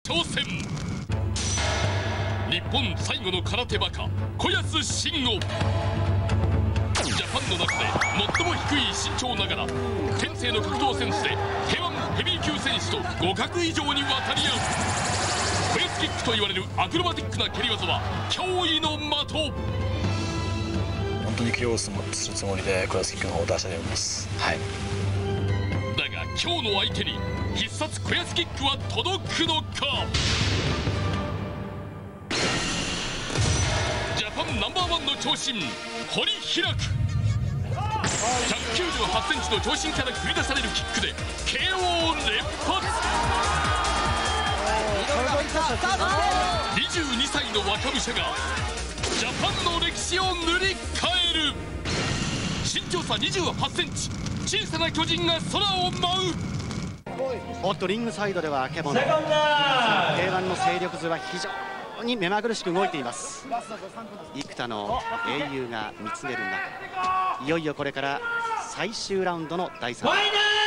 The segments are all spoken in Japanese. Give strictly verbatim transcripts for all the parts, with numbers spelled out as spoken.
挑戦。日本最後の空手バカ小安慎吾。ジャパンの中で最も低い身長ながら天性の格闘センスで ケーワン ヘビー級選手と互角以上に渡り合う。小安キックと言われるアクロバティックな蹴り技は驚異の的。 本当に気をするつもりで小安キックの方を出したいと思います。はい。 だが今日の相手に必殺小安キックは届くのか。ジャパンナンバーワンの長身堀開。ひゃくきゅうじゅうはちセンチの長身から繰り出されるキックで ケーオー 連発。にじゅうにさいの若武者がジャパンの歴史を塗り替える。身長差にじゅうはちセンチ、小さな巨人が空を舞う。 おっとリングサイドではケボの ケーワン の勢力図は非常に目まぐるしく動いています。幾多の英雄が見つめる中、いよいよこれから最終ラウンドのだいさん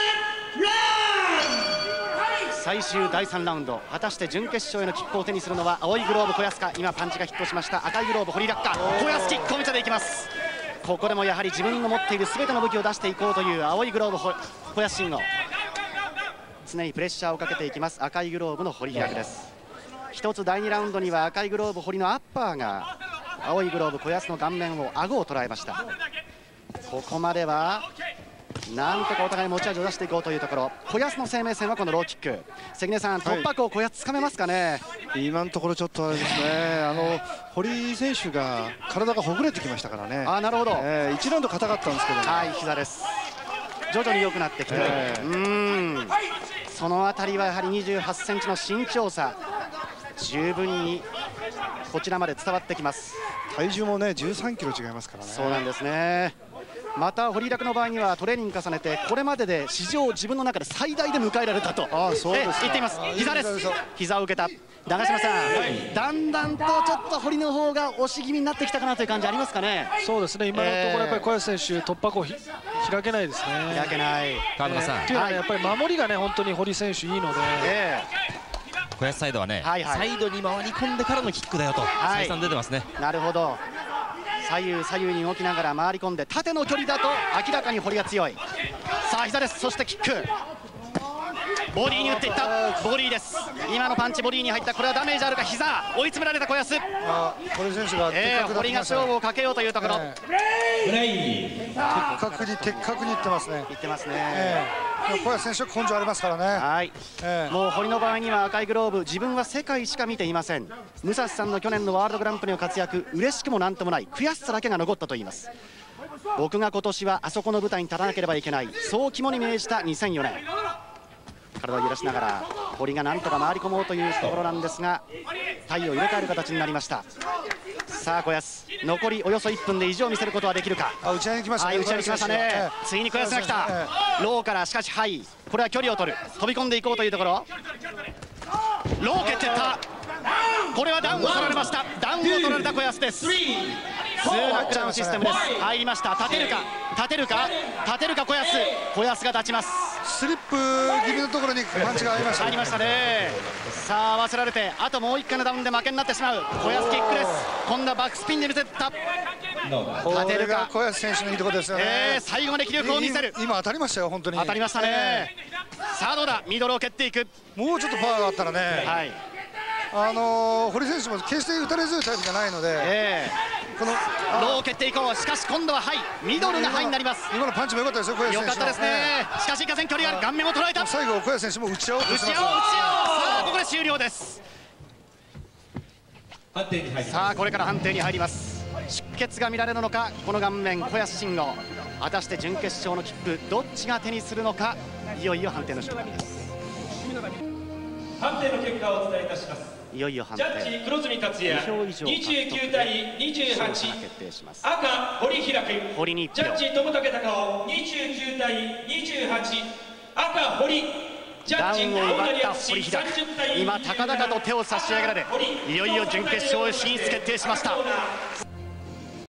最終だいさんラウンド、果たして準決勝への切符を手にするのは青いグローブ小安か、今パンチがヒットしました赤いグローブ堀落か。小安キックを見せていきます。ここでもやはり自分の持っている全ての武器を出していこうという青いグローブ小安慎吾、常にプレッシャーをかけていきます赤いグローブの堀開です。一つだいにラウンドには赤いグローブ堀のアッパーが青いグローブ小安の顔面を顎を捉えました。ここまではなんとかお互い持ち味を出していこうというところ。小安の生命線はこのローキック。関根さん、突破口小安つかめますかね。 今のところちょっとあれですね、あの堀選手が体がほぐれてきましたからね。 あ、なるほど、 えー、いちラウンド硬かったんですけど、ね、 はい、膝です。徐々に良くなってきて、えー、うーんそのあたりはやはりにじゅうはちセンチの身長差、十分にこちらまで伝わってきます。 体重もねじゅうさんキロ違いますからね。 そうなんですね。また堀楽の場合にはトレーニング重ねてこれまでで史上自分の中で最大で迎えられたとあそうです言っています。膝です。膝を受けた長嶋さん、はい、だんだんとちょっと堀の方が押し気味になってきたかなという感じありますかね。 そうですね、今のところやっぱり小安選手突破口開けないですね。 開けない。 川村さん、っていうのはね、やっぱり守りがね本当に堀選手いいので、えー、小安サイドはね、はいはい、サイドに回り込んでからのキックだよと、はい、再三出てますね。 なるほど。左右左右に動きながら回り込んで縦の距離だと明らかに堀が強い。さあ膝です。そしてキック、ボディに打っていった。ボディです。今のパンチボディに入った。これはダメージあるか。膝追い詰められた小安。 堀選手が、 えー、堀が勝負をかけようというところ、えー、的確に的確にいってますね。 いってますね、 えー、小安選手は根性ありますからね。 はい、えー、もう堀の場合には赤いグローブ、自分は世界しか見ていません。武蔵さんの去年のワールドグランプリの活躍、嬉しくもなんともない悔しさだけが残ったと言います。僕が今年はあそこの舞台に立たなければいけない、そう肝に銘じたにせんよねん。体を揺らしながら堀がなんとか回り込もうというところなんですが、体を入れ替える形になりました。さあ小安、残りおよそいっぷんで意地を見せることはできるか。 あ、打ち合いに来ましたね。 打ち合いに来ましたね、えー、ついに小安が来た、えー、ローからしかしはい、これは距離を取る、飛び込んでいこうというところ、ロー蹴っていった。これはダウンを取られました。ダウンを取られた小安です。ツーノックダウンシステムです。入りました。立てるか立てるか立てるか小安。小安が立ちます。 スリップ気味のところにパンチがありました、ね、 ありましたね。さあ合わせられてあともういっかいのダウンで負けになってしまう。小安キックです。今度はバックスピンで見せた。立てるか。 小安選手のいいところですよね、 えー、最後まで気力を見せる。 今当たりましたよ本当に。 当たりましたね、えー、さあどうだ。ミドルを蹴っていく。 もうちょっとパワーがあったらね、はい、あのー、堀選手も決して打たれ強いタイプじゃないので、えー、このローを蹴っていこう。しかし今度はハイ、ミドルがハイになります。 今のパンチも良かったですよ小安選手。 良かったですね、えー、しかしいかせん距離がある。顔面を捉えた。 最後小安選手も打ち合おうとしてます。 打ち合おう打ち合おう。さあここで終了です。さあこれから判定に入ります。出血が見られるのかこの顔面小安慎吾。果たして準決勝の切符どっちが手にするのか。いよいよ判定の瞬間です。 判定の結果をお伝えいたします。 いよいよ判定。 ジャッジ黒住達也にじゅうきゅうたいにじゅうはち、赤堀開く。 堀にジャッジ友武孝夫にじゅうきゅうたいにじゅうはち、赤堀。 ダウンを奪った堀開。今高々と手を差し上げられ、いよいよ準決勝進出決定しました。